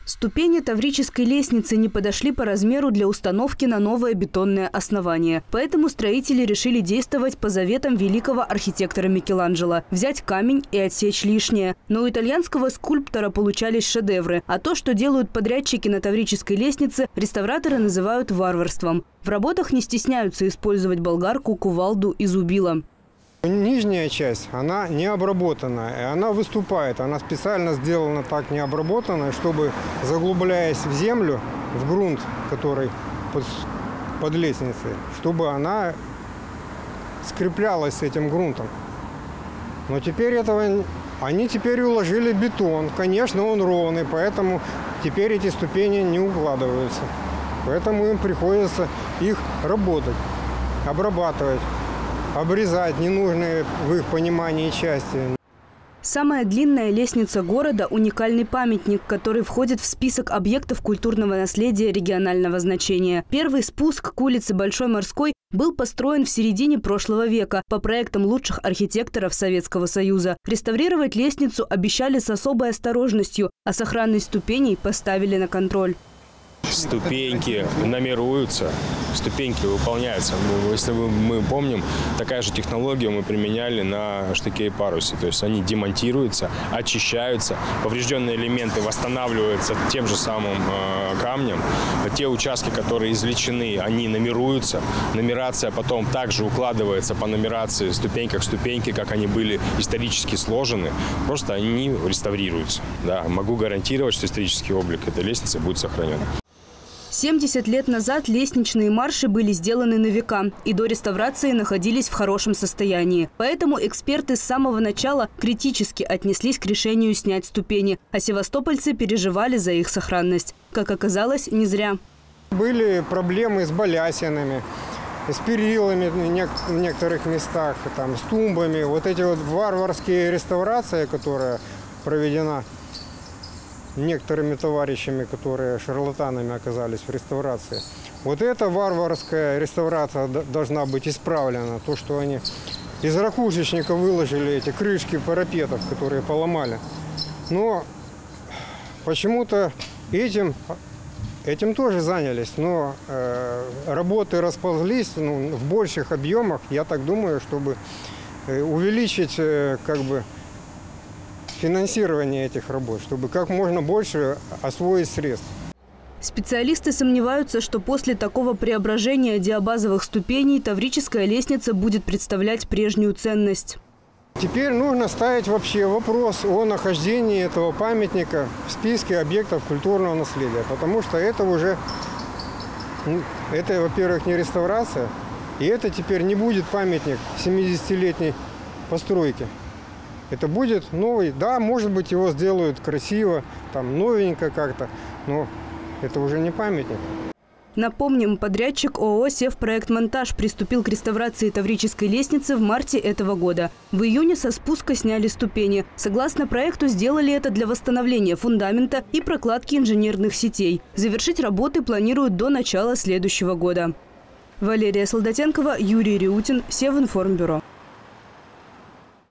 Ступени Таврической лестницы не подошли по размеру для установки на новое бетонное основание. Поэтому строители решили действовать по заветам великого архитектора Микеланджело – взять камень и отсечь лишнее. Но у итальянского скульптора получались шедевры. А то, что делают подрядчики на Таврической лестнице, реставраторы называют варварством. В работах не стесняются использовать болгарку, кувалду и зубило. Нижняя часть, она не обработанная, и она выступает. Она специально сделана так необработанной, чтобы, заглубляясь в землю, в грунт, который под лестницей, чтобы она скреплялась с этим грунтом. Но теперь они теперь уложили бетон. Конечно, он ровный, поэтому теперь эти ступени не укладываются. Поэтому им приходится их работать, обрабатывать. Обрезать ненужные в их понимании части. Самая длинная лестница города – уникальный памятник, который входит в список объектов культурного наследия регионального значения. Первый спуск к улице Большой Морской был построен в середине прошлого века по проектам лучших архитекторов Советского Союза. Реставрировать лестницу обещали с особой осторожностью, а сохранность ступеней поставили на контроль. Ступеньки номеруются, ступеньки выполняются. Если мы помним, такая же технология мы применяли на штыке и парусе. То есть они демонтируются, очищаются, поврежденные элементы восстанавливаются тем же самым камнем. Те участки, которые извлечены, они номеруются. Нумерация потом также укладывается по нумерации ступенька к ступеньке, как они были исторически сложены. Просто они реставрируются. Да, могу гарантировать, что исторический облик этой лестницы будет сохранен. 70 лет назад лестничные марши были сделаны на века и до реставрации находились в хорошем состоянии. Поэтому эксперты с самого начала критически отнеслись к решению снять ступени, а севастопольцы переживали за их сохранность. Как оказалось, не зря. Были проблемы с балясинами, с перилами в некоторых местах, там, с тумбами. Вот эти вот варварские реставрации, которая проведена некоторыми товарищами, которые шарлатанами оказались в реставрации. Вот эта варварская реставрация должна быть исправлена. То, что они из ракушечника выложили эти крышки парапетов, которые поломали. Но почему-то этим тоже занялись. Но работы расползлись в больших объемах, я так думаю, чтобы увеличить финансирование этих работ, чтобы как можно больше освоить средств. Специалисты сомневаются, что после такого преображения диабазовых ступеней Таврическая лестница будет представлять прежнюю ценность. Теперь нужно ставить вообще вопрос о нахождении этого памятника в списке объектов культурного наследия, потому что это уже, во-первых, не реставрация, и это теперь не будет памятник 70-летней постройки. Это будет новый, да, может быть, его сделают красиво, там, новенько как-то, но это уже не памятник. Напомним, подрядчик ООО «Севпроектмонтаж» приступил к реставрации Таврической лестницы в марте этого года. В июне со спуска сняли ступени. Согласно проекту, сделали это для восстановления фундамента и прокладки инженерных сетей. Завершить работы планируют до начала следующего года. Валерия Солдатенкова, Юрий Риутин, Севинформбюро.